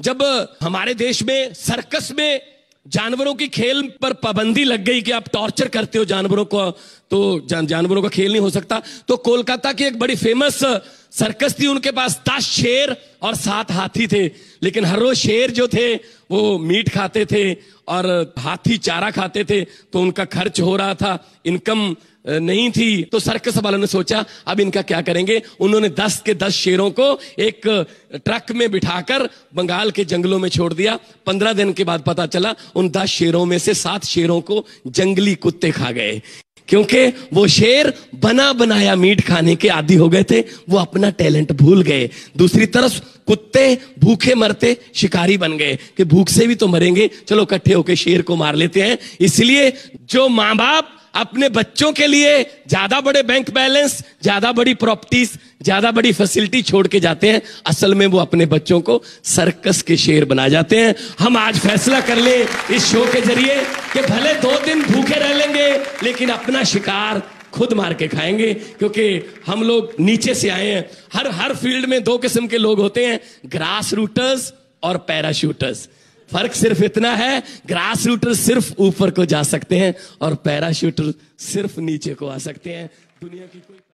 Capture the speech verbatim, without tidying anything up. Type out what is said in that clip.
जब हमारे देश में सर्कस में जानवरों की खेल पर पाबंदी लग गई कि आप टॉर्चर करते हो जानवरों को, तो जान, जानवरों का खेल नहीं हो सकता, तो कोलकाता की एक बड़ी फेमस सर्कस थी, उनके पास दस शेर और सात हाथी थे। लेकिन हर रोज शेर जो थे वो मीट खाते थे और हाथी चारा खाते थे, तो उनका खर्च हो रहा था, इनकम नहीं थी। तो सर्कस वालों ने सोचा अब इनका क्या करेंगे। उन्होंने दस के दस शेरों को एक ट्रक में बिठाकर बंगाल के जंगलों में छोड़ दिया। पंद्रह दिन के बाद पता चला उन दस शेरों में से सात शेरों को जंगली कुत्ते खा गए, क्योंकि वो शेर बना बनाया मीट खाने के आदी हो गए थे, वो अपना टैलेंट भूल गए। दूसरी तरफ कुत्ते भूखे मरते शिकारी बन गए कि भूख से भी तो मरेंगे, चलो इकट्ठे होकर शेर को मार लेते हैं। इसलिए जो माँ बाप अपने बच्चों के लिए ज्यादा बड़े बैंक बैलेंस, ज्यादा बड़ी प्रॉपर्टीज, ज्यादा बड़ी फैसिलिटी छोड़ के जाते हैं, असल में वो अपने बच्चों को सर्कस के शेर बना जाते हैं। हम आज फैसला कर ले इस शो के जरिए कि भले दो दिन भूखे रह लेंगे लेकिन अपना शिकार खुद मार के खाएंगे, क्योंकि हम लोग नीचे से आए हैं। हर हर फील्ड में दो किस्म के लोग होते हैं, ग्रास रूटर्स और पैराशूटर्स। फर्क सिर्फ इतना है, ग्रास रूटर सिर्फ ऊपर को जा सकते हैं और पैराशूटर सिर्फ नीचे को आ सकते हैं। दुनिया की कोई